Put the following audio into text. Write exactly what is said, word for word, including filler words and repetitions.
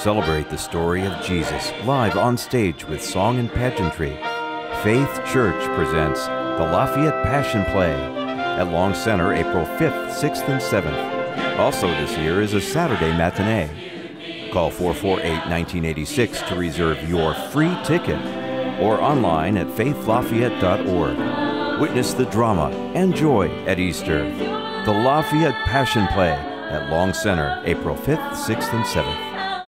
Celebrate the story of Jesus live on stage with song and pageantry. Faith Church presents the Lafayette Passion Play at Long Center April fifth, sixth, and seventh. Also this year is a Saturday matinee. Call four four eight, one nine eight six to reserve your free ticket or online at faith lafayette dot org. Witness the drama and joy at Easter. The Lafayette Passion Play at Long Center April fifth, sixth, and seventh.